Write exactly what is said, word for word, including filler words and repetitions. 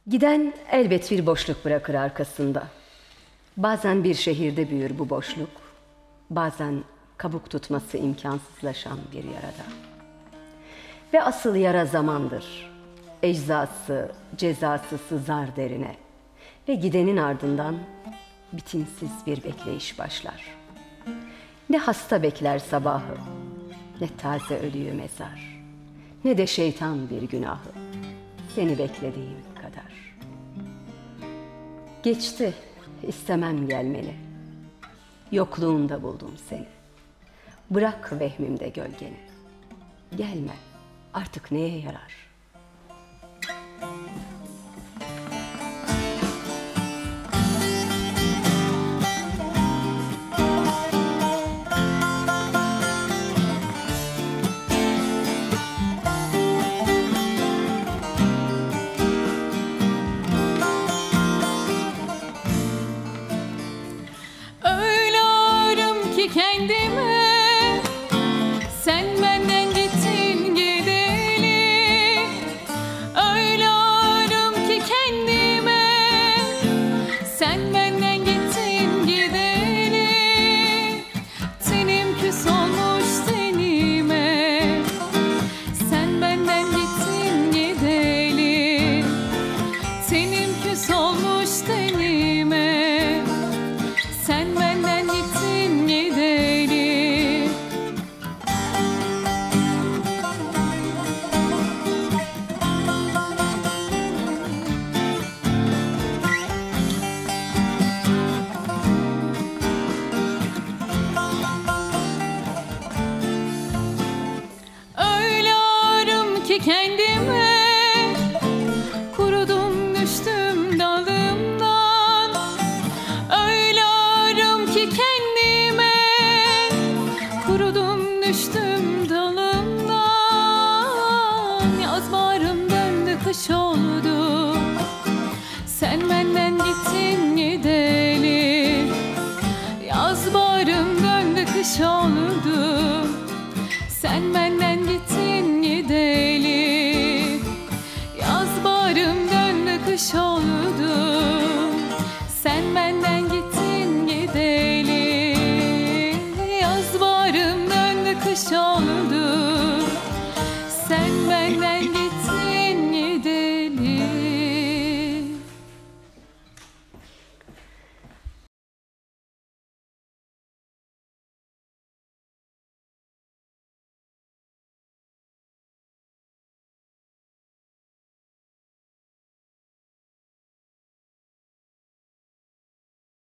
Giden elbet bir boşluk bırakır arkasında. Bazen bir şehirde büyür bu boşluk, bazen kabuk tutması imkansızlaşan bir yarada. Ve asıl yara zamandır. Eczası, cezası sızar derine ve gidenin ardından bitimsiz bir bekleyiş başlar. Ne hasta bekler sabahı, ne taze ölüyü mezar, ne de şeytan bir günahı, seni beklediğim kadar. Geçti, istemem gelmeni, yokluğunda buldum seni. Bırak vehmimde gölgeni, gelme artık neye yarar? Kendime sen benden gittin gideli, öyle ağrım ki kendime sen benden gittin gideli. Tenim küs olmuş tenime, sen benden gittin gideli. Tenim küs olmuş tenime, sen benden gittin gideli. Öyle ağrım ki kendime, kurudum düştüm dalımdan. Öyle ağrım ki kendime, kurudum düştüm dalımdan. Yaz baharım döndü kış oldu, sen benden gittin gideli. Yaz baharım döndü kış oldu, sen benden gittin gideli. Yaz baharım döndü kış oldu, sen benden gittin gideli. Yaz baharım döndü kış oldu, sen benden gittin.